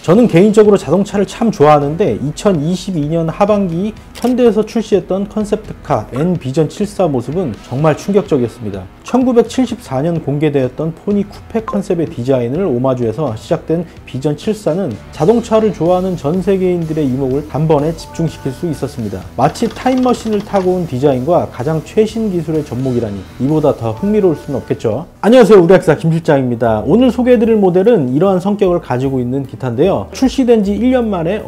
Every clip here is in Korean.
저는 개인적으로 자동차를 참 좋아하는데 2022년 하반기 현대에서 출시했던 컨셉트카 N비전 74 모습은 정말 충격적이었습니다. 1974년 공개되었던 포니 쿠페 컨셉의 디자인을 오마주해서 시작된 비전 74는 자동차를 좋아하는 전 세계인들의 이목을 단번에 집중시킬 수 있었습니다. 마치 타임머신을 타고 온 디자인과 가장 최신 기술의 접목이라니 이보다 더 흥미로울 수는 없겠죠. 안녕하세요, 우리 학사 김 실장입니다. 오늘 소개해드릴 모델은 이러한 성격을 가지고 있는 기타인데요. 출시된 지 1년 만에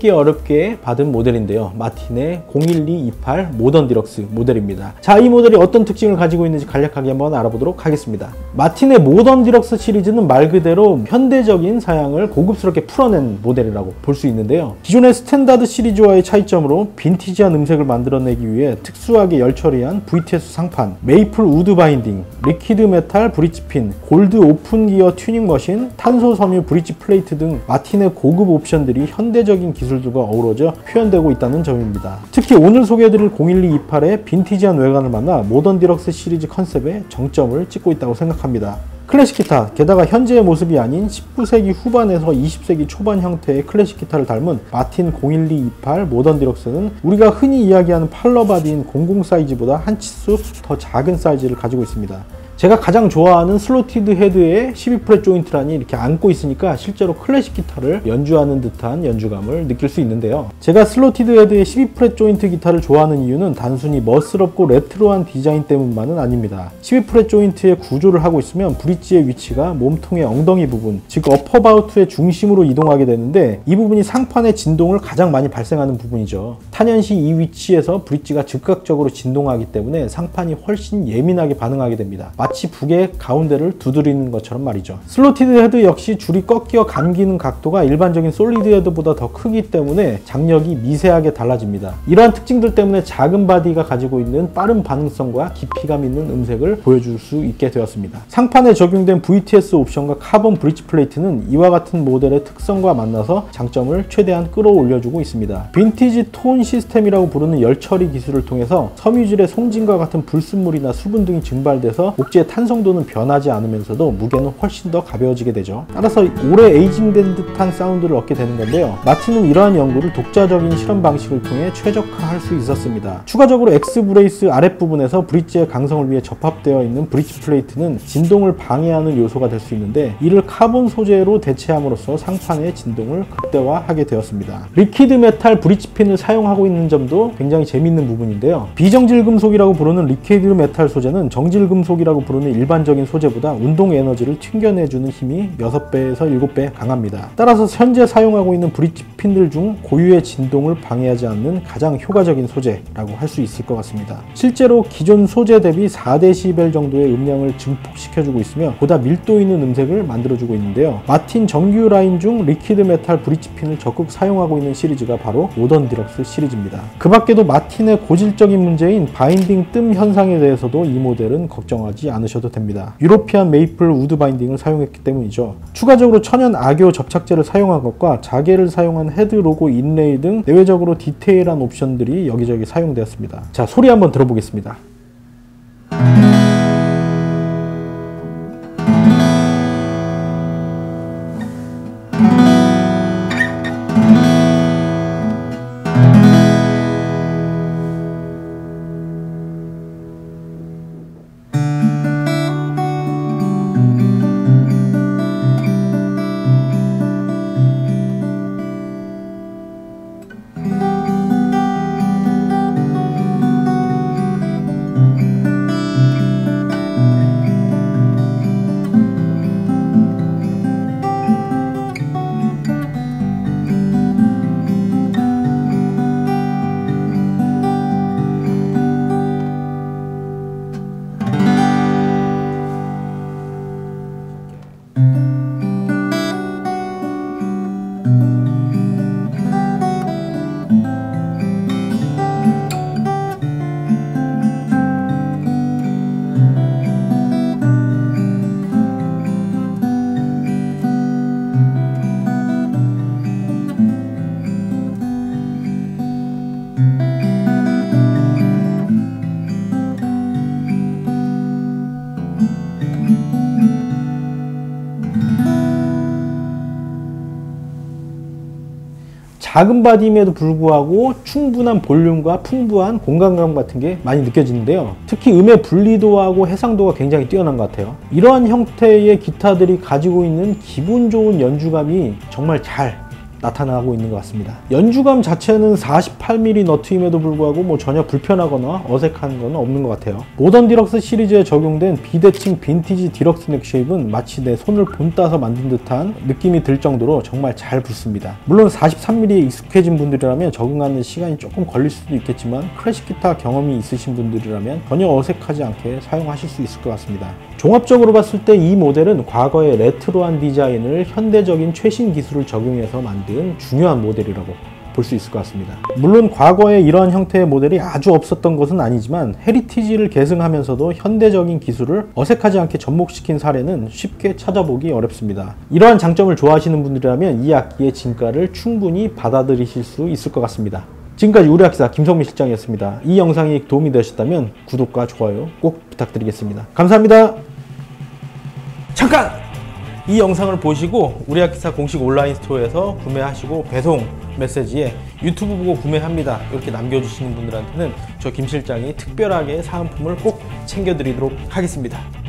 어렵게 받은 모델인데요. 마틴의 01228 모던 디럭스 모델입니다. 자, 이 모델이 어떤 특징을 가지고 있는지 간략하게 한번 알아보도록 하겠습니다. 마틴의 모던 디럭스 시리즈는 말 그대로 현대적인 사양을 고급스럽게 풀어낸 모델이라고 볼 수 있는데요. 기존의 스탠다드 시리즈와의 차이점으로 빈티지한 음색을 만들어내기 위해 특수하게 열처리한 VTS 상판, 메이플 우드 바인딩, 리퀴드 메탈 브릿지핀, 골드 오픈 기어 튜닝 머신, 탄소 섬유 브릿지 플레이트 등 마틴의 고급 옵션들이 현대적인 기술들과 어우러져 표현되고 있다는 점입니다. 특히 오늘 소개해드릴 01228의 빈티지한 외관을 만나 모던 디럭스 시리즈 컨셉에 정점을 찍고 있다고 생각합니다. 클래식 기타, 게다가 현재의 모습이 아닌 19세기 후반에서 20세기 초반 형태의 클래식 기타를 닮은 마틴 01228 모던 디럭스는 우리가 흔히 이야기하는 팔러바디인 00 사이즈보다 한 치수 더 작은 사이즈를 가지고 있습니다. 제가 가장 좋아하는 슬로티드 헤드에 12프렛 조인트란이 이렇게 안고 있으니까 실제로 클래식 기타를 연주하는 듯한 연주감을 느낄 수 있는데요. 제가 슬로티드 헤드의 12프렛 조인트 기타를 좋아하는 이유는 단순히 멋스럽고 레트로한 디자인 때문만은 아닙니다. 12프렛 조인트의 구조를 하고 있으면 브릿지의 위치가 몸통의 엉덩이 부분, 즉 어퍼바우트의 중심으로 이동하게 되는데 이 부분이 상판의 진동을 가장 많이 발생하는 부분이죠. 탄현시 이 위치에서 브릿지가 즉각적으로 진동하기 때문에 상판이 훨씬 예민하게 반응하게 됩니다. 마치 북의 가운데를 두드리는 것처럼 말이죠. 슬로티드 헤드 역시 줄이 꺾여 감기는 각도가 일반적인 솔리드 헤드보다 더 크기 때문에 장력이 미세하게 달라집니다. 이러한 특징들 때문에 작은 바디가 가지고 있는 빠른 반응성과 깊이감 있는 음색을 보여줄 수 있게 되었습니다. 상판에 적용된 VTS 옵션과 카본 브릿지 플레이트는 이와 같은 모델의 특성과 만나서 장점을 최대한 끌어올려주고 있습니다. 빈티지 톤 시스템이라고 부르는 열처리 기술을 통해서 섬유질의 송진과 같은 불순물이나 수분 등이 증발돼서 목재의 탄성도는 변하지 않으면서도 무게는 훨씬 더 가벼워지게 되죠. 따라서 오래 에이징된 듯한 사운드를 얻게 되는 건데요. 마틴은 이러한 연구를 독자적인 실험 방식을 통해 최적화할 수 있었습니다. 추가적으로 X브레이스 아랫부분에서 브릿지의 강성을 위해 접합되어 있는 브릿지 플레이트는 진동을 방해하는 요소가 될 수 있는데 이를 카본 소재로 대체함으로써 상판의 진동을 극대화하게 되었습니다. 리퀴드 메탈 브릿지핀을 사용하고 있는 점도 굉장히 재밌는 부분인데요. 비정질 금속이라고 부르는 리퀴드 메탈 소재는 정질 금속이라고 부르는 일반적인 소재보다 운동 에너지를 튕겨내주는 힘이 6배에서 7배 강합니다. 따라서 현재 사용하고 있는 브릿지 핀들 중 고유의 진동을 방해하지 않는 가장 효과적인 소재라고 할 수 있을 것 같습니다. 실제로 기존 소재 대비 4dB 정도의 음량을 증폭시켜주고 있으며 보다 밀도 있는 음색을 만들어주고 있는데요. 마틴 정규 라인 중 리퀴드 메탈 브릿지 핀을 적극 사용하고 있는 시리즈가 바로 모던 디럭스 시리즈입니다. 그 밖에도 마틴의 고질적인 문제인 바인딩 뜸 현상에 대해서도 이 모델은 걱정하지 않으셔도 됩니다. 유로피안 메이플 우드 바인딩을 사용했기 때문이죠. 추가적으로 천연 악교 접착제를 사용한 것과 자개를 사용한 헤드 로고 인레이 등 내외적으로 디테일한 옵션들이 여기저기 사용되었습니다. 자, 소리 한번 들어보겠습니다. 작은 바디임에도 불구하고 충분한 볼륨과 풍부한 공간감 같은 게 많이 느껴지는데요. 특히 음의 분리도하고 해상도가 굉장히 뛰어난 것 같아요. 이러한 형태의 기타들이 가지고 있는 기분 좋은 연주감이 정말 잘 나타나고 있는 것 같습니다. 연주감 자체는 48mm 너트임에도 불구하고 뭐 전혀 불편하거나 어색한 건 없는 것 같아요. 모던 디럭스 시리즈에 적용된 비대칭 빈티지 디럭스 넥 쉐입은 마치 내 손을 본따서 만든 듯한 느낌이 들 정도로 정말 잘 붙습니다. 물론 43mm에 익숙해진 분들이라면 적응하는 시간이 조금 걸릴 수도 있겠지만 클래식 기타 경험이 있으신 분들이라면 전혀 어색하지 않게 사용하실 수 있을 것 같습니다. 종합적으로 봤을 때 이 모델은 과거의 레트로한 디자인을 현대적인 최신 기술을 적용해서 만든 중요한 모델이라고 볼 수 있을 것 같습니다. 물론 과거에 이러한 형태의 모델이 아주 없었던 것은 아니지만 헤리티지를 계승하면서도 현대적인 기술을 어색하지 않게 접목시킨 사례는 쉽게 찾아보기 어렵습니다. 이러한 장점을 좋아하시는 분들이라면 이 악기의 진가를 충분히 받아들이실 수 있을 것 같습니다. 지금까지 우리 악기사 김성민 실장이었습니다. 이 영상이 도움이 되셨다면 구독과 좋아요 꼭 부탁드리겠습니다. 감사합니다. 잠깐! 이 영상을 보시고 우리 악기사 공식 온라인 스토어에서 구매하시고 배송 메시지에 유튜브 보고 구매합니다 이렇게 남겨주시는 분들한테는 저 김 실장이 특별하게 사은품을 꼭 챙겨드리도록 하겠습니다.